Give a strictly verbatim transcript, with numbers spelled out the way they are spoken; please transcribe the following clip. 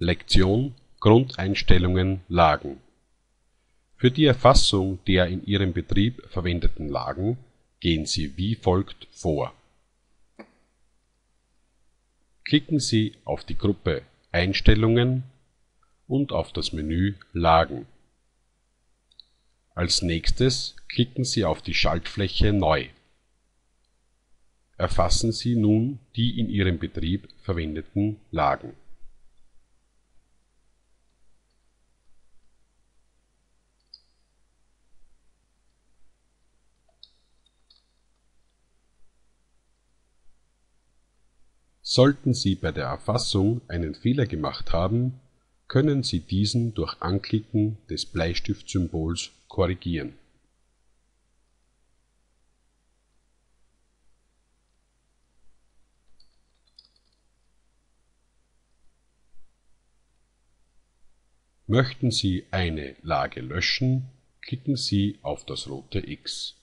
Lektion Grundeinstellungen Lagen. Für die Erfassung der in Ihrem Betrieb verwendeten Lagen gehen Sie wie folgt vor. Klicken Sie auf die Gruppe Einstellungen und auf das Menü Lagen. Als nächstes klicken Sie auf die Schaltfläche Neu. Erfassen Sie nun die in Ihrem Betrieb verwendeten Lagen. Sollten Sie bei der Erfassung einen Fehler gemacht haben, können Sie diesen durch Anklicken des Bleistiftsymbols korrigieren. Möchten Sie eine Lage löschen, klicken Sie auf das rote X.